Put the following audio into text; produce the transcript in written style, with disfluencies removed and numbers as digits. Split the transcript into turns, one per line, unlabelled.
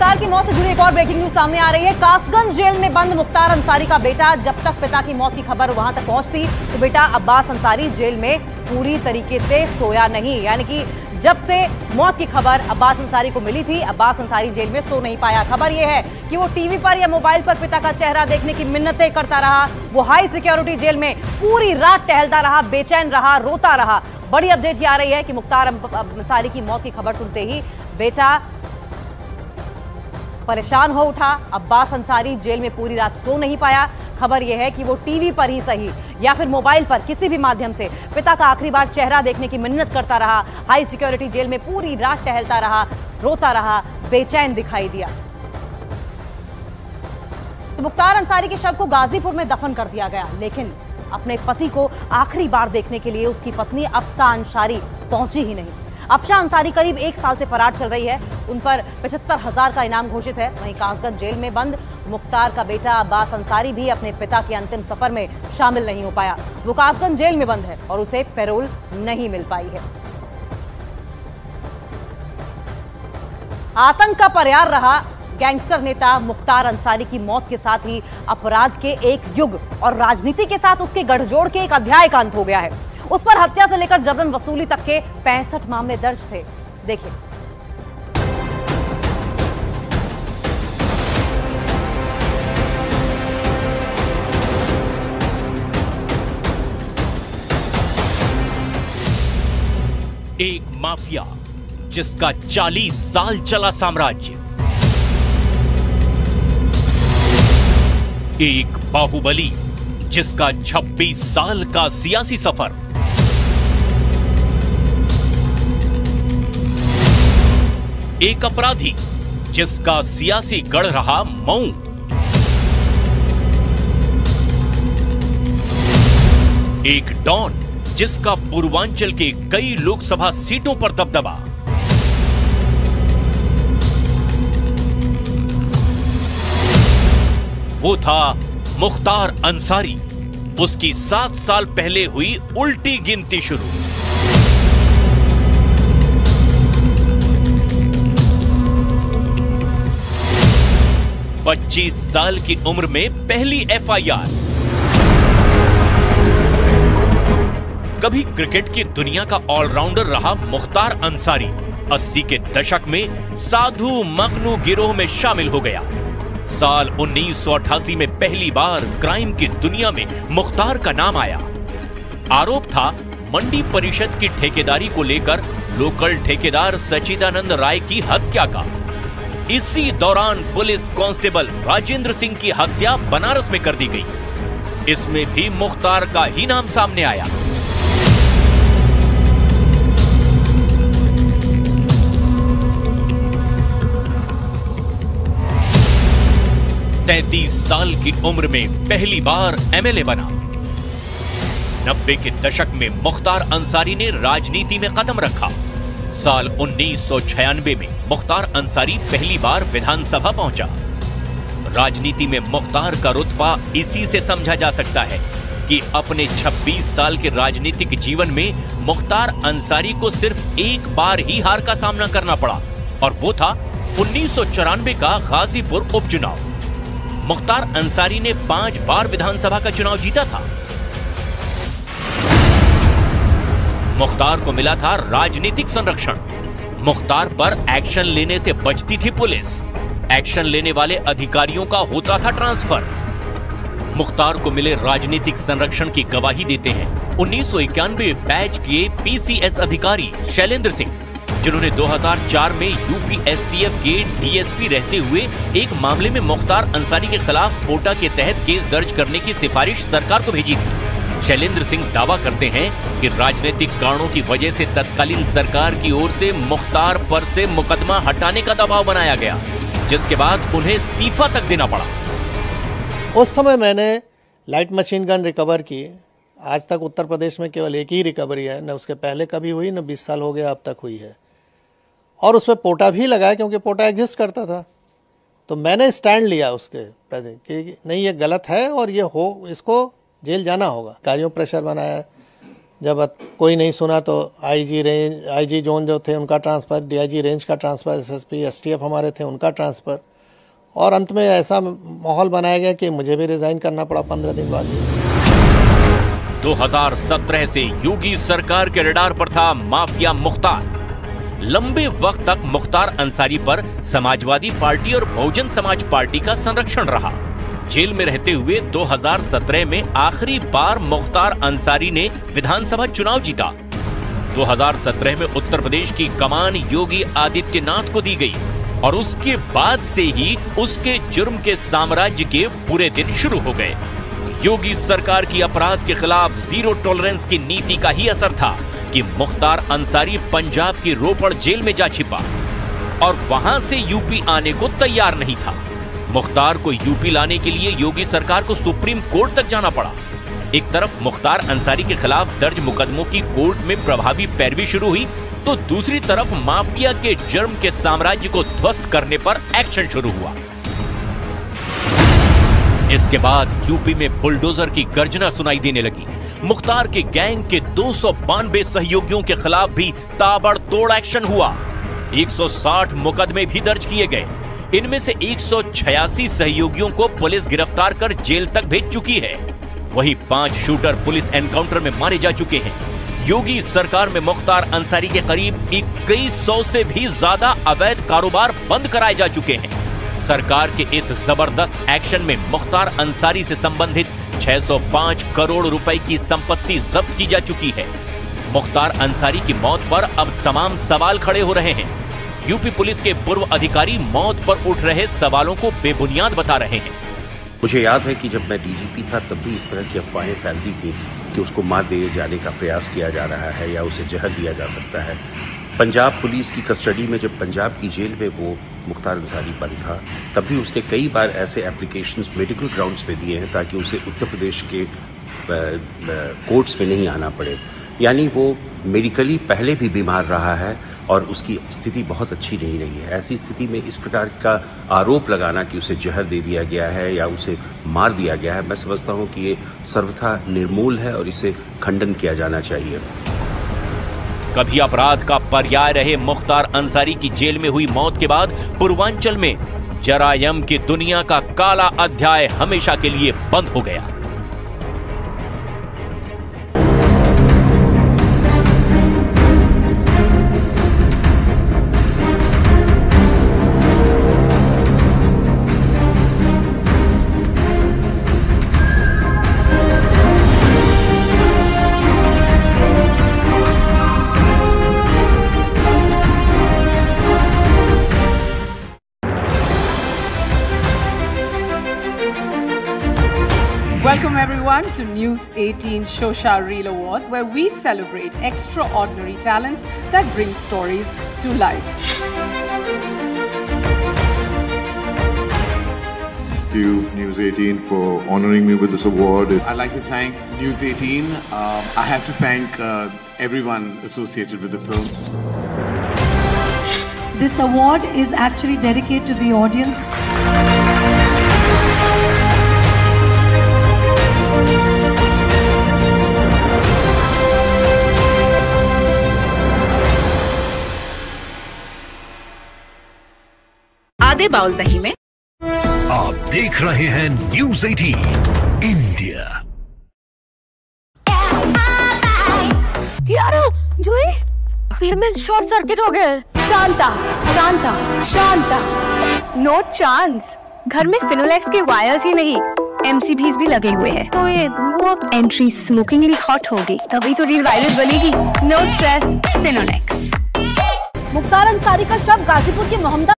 मुख्तार की मौत से जुड़ी एक और ब्रेकिंग न्यूज सामने आ रही है। कासगंज जेल में बंद मुख्तार अंसारी का बेटा, जब तक पिता की मौत की खबर वहां तक पहुंचती तो बेटा अब्बास अंसारी जेल में पूरी तरीके से सोया नहीं। यानी कि जब से मौत की खबर अब्बास अंसारी को मिली थी, अब्बास अंसारी जेल में सो नहीं पाया। खबर यह है कि वो टीवी पर या मोबाइल पर पिता का चेहरा देखने की मिन्नतें करता रहा। वो हाई सिक्योरिटी जेल में पूरी रात टहलता रहा, बेचैन रहा, रोता रहा। बड़ी अपडेट ये आ रही है कि मुख्तार अंसारी की मौत की खबर सुनते ही बेटा परेशान हो उठा। अब्बास अंसारी जेल में पूरी रात सो नहीं पाया। खबर यह है कि वो टीवी पर ही सही या फिर मोबाइल पर किसी भी माध्यम से पिता का आखिरी बार चेहरा देखने की मिन्नत करता रहा। हाई सिक्योरिटी जेल में पूरी रात टहलता रहा, रोता रहा, बेचैन दिखाई दिया। तो मुख्तार अंसारी के शव को गाजीपुर में दफन कर दिया गया, लेकिन अपने पति को आखिरी बार देखने के लिए उसकी पत्नी अफसा अंसारी पहुंची ही नहीं। अफसा अंसारी करीब 1 साल से फरार चल रही है। उन पर 75,000 का इनाम घोषित है। वहीं कासगंज जेल में बंद मुख्तार का बेटा अब्बास अंसारी भी अपने पिता के अंतिम सफर में शामिल नहीं हो पाया। वो कासगंज जेल में बंद है और उसे पैरोल नहीं मिल पाई है। आतंक का पर्याय रहा गैंगस्टर नेता मुख्तार अंसारी की मौत के साथ ही अपराध के एक युग और राजनीति के साथ उसके गठजोड़ के एक अध्याय का अंत हो गया है। उस पर हत्या से लेकर जबरन वसूली तक के 65 मामले दर्ज थे। देखिए,
एक माफिया जिसका 40 साल चला साम्राज्य, एक बाहुबली जिसका 26 साल का सियासी सफर, एक अपराधी जिसका सियासी गढ़ रहा मऊ, एक डॉन जिसका पूर्वांचल के कई लोकसभा सीटों पर दबदबा, वो था मुख्तार अंसारी। उसकी 7 साल पहले हुई उल्टी गिनती शुरू। पच्चीस साल की उम्र में पहली एफआईआर। कभी क्रिकेट की दुनिया का ऑलराउंडर रहा मुख्तार अंसारी 80 के दशक में साधु मखनू गिरोह में शामिल हो गया। साल 1988 में पहली बार क्राइम की दुनिया में मुख्तार का नाम आया। आरोप था मंडी परिषद की ठेकेदारी को लेकर लोकल ठेकेदार सचिदानंद राय की हत्या का। इसी दौरान पुलिस कांस्टेबल राजेंद्र सिंह की हत्या बनारस में कर दी गई। इसमें भी मुख्तार का ही नाम सामने आया। तैंतीस साल की उम्र में पहली बार एमएलए बना। 90 के दशक में मुख्तार अंसारी ने राजनीति में कदम रखा। साल 1996 में मुख्तार अंसारी पहली बार विधानसभा पहुंचा। राजनीति में मुख्तार का रुतबा इसी से समझा जा सकता है कि अपने 26 साल के राजनीतिक जीवन में मुख्तार अंसारी को सिर्फ एक बार ही हार का सामना करना पड़ा और वो था 1994 का गाजीपुर उपचुनाव। मुख्तार अंसारी ने 5 बार विधानसभा का चुनाव जीता था। मुख्तार को मिला था राजनीतिक संरक्षण। मुख्तार पर एक्शन लेने से बचती थी पुलिस। एक्शन लेने वाले अधिकारियों का होता था ट्रांसफर। मुख्तार को मिले राजनीतिक संरक्षण की गवाही देते हैं 1991 बैच के पीसीएस अधिकारी शैलेंद्र सिंह, जिन्होंने 2004 में यूपीएसटीएफ के डीएसपी रहते हुए एक मामले में मुख्तार अंसारी के खिलाफ पोटा के तहत केस दर्ज करने की सिफारिश सरकार को भेजी थी। शैलेंद्र सिंह दावा करते हैं कि राजनीतिक कारणों की वजह से तत्कालीन सरकार की ओर से मुख्तार पर से मुकदमा हटाने का दबाव बनाया गया, जिसके बाद उन्हें इस्तीफा तक देना पड़ा।
उस समय मैंने लाइट मशीन गन रिकवर की। आज तक उत्तर प्रदेश में केवल एक ही रिकवरी है, न उसके पहले कभी हुई, न 20 साल हो गया अब तक हुई है। और उस पर पोटा भी लगाया क्योंकि पोटा एग्जिस्ट करता था। तो मैंने स्टैंड लिया उसके प्रति कि नहीं, ये गलत है और ये इसको जेल जाना होगा। कार्यों प्रेशर बनाया जब कोई नहीं सुना तो आईजी जोन जो थे उनका ट्रांसफ़र, डीआईजी रेंज का ट्रांसफ़र, एसएसपी एसटीएफ हमारे थे उनका ट्रांसफ़र, और अंत में ऐसा माहौल बनाया गया कि मुझे भी रिज़ाइन करना पड़ा 15 दिन बाद।
2017 से योगी सरकार के रडार पर था माफिया मुख्तार। लंबे वक्त तक मुख्तार अंसारी पर समाजवादी पार्टी और बहुजन समाज पार्टी का संरक्षण रहा। जेल में रहते हुए 2017 में आखिरी बार मुख्तार अंसारी ने विधानसभा चुनाव जीता। 2017 में उत्तर प्रदेश की कमान योगी आदित्यनाथ को दी गई और उसके बाद से ही उसके जुर्म के साम्राज्य के बुरे दिन शुरू हो गए। योगी सरकार की अपराध के खिलाफ जीरो टॉलरेंस की नीति का ही असर था कि मुख्तार अंसारी पंजाब की रोपड़ जेल में जा छिपा और वहां से यूपी आने को तैयार नहीं था। मुख्तार को यूपी लाने के लिए योगी सरकार को सुप्रीम कोर्ट तक जाना पड़ा। एक तरफ मुख्तार अंसारी के खिलाफ दर्ज मुकदमों की कोर्ट में प्रभावी पैरवी शुरू हुई, तो दूसरी तरफ माफिया के जुर्म के साम्राज्य को ध्वस्त करने पर एक्शन शुरू हुआ। इसके बाद यूपी में बुलडोजर की गर्जना सुनाई देने लगी। मुख्तार के गैंग के 292 सहयोगियों के खिलाफ भी ताबड़तोड़ एक्शन हुआ। 160 मुकदमे भी दर्ज किए गए। इनमें से 186 सहयोगियों को पुलिस गिरफ्तार कर जेल तक भेज चुकी है। वहीं 5 शूटर पुलिस एनकाउंटर में मारे जा चुके हैं। योगी सरकार में मुख्तार अंसारी के करीब 2100 से भी ज्यादा अवैध कारोबार बंद कराए जा चुके हैं। सरकार के इस जबरदस्त एक्शन में मुख्तार अंसारी से संबंधित 605 करोड़ रुपए की संपत्ति जब्त की जा चुकी है। मुख्तार अंसारी की मौत पर अब तमाम सवाल खड़े हो रहे हैं। यूपी पुलिस के पूर्व अधिकारी मौत पर उठ रहे सवालों को बेबुनियाद बता रहे हैं।
मुझे याद है कि जब मैं डीजीपी था तब भी इस तरह की अफवाहें फैलती थी कि उसको मार दिए जाने का प्रयास किया जा रहा है या उसे जहर दिया जा सकता है। पंजाब पुलिस की कस्टडी में जब पंजाब की जेल में वो मुख्तार अंसारी बंद था, तब भी उसने कई बार ऐसे एप्लीकेशंस मेडिकल ग्राउंड्स पे दिए हैं ताकि उसे उत्तर प्रदेश के कोर्ट्स में नहीं आना पड़े। यानी वो मेडिकली पहले भी बीमार रहा है और उसकी स्थिति बहुत अच्छी नहीं रही है। ऐसी स्थिति में इस प्रकार का आरोप लगाना कि उसे जहर दे दिया गया है या उसे मार दिया गया है, मैं समझता हूँ कि ये सर्वथा निर्मूल है और इसे खंडन किया जाना चाहिए।
कभी अपराध का पर्याय रहे मुख्तार अंसारी की जेल में हुई मौत के बाद पूर्वांचल में जरायम की दुनिया का काला अध्याय हमेशा के लिए बंद हो गया।
Welcome everyone to News 18 Shosha Reel Awards, where we celebrate extraordinary talents that bring stories to life.
Thank you, News 18, for honoring me with this award.
I'd like to thank News 18. I have to thank everyone associated with the film.
This award is actually dedicated to the audience.
आधे bowl दही में
आप देख रहे हैं news 18 India.
यार जोई फिर में शॉर्ट सर्किट हो गया। Shanta Shanta Shanta, no chance. घर में फिनोलेक्स के वायर्स ही नहीं MCBs भी लगे हुए हैं, तो ये एंट्री स्मोकिंगली हॉट होगी, तभी तो रील वायरल बनेगी। No stress, Finolex.
मुख्तार अंसारी का शव गाजीपुर के मोहम्मदा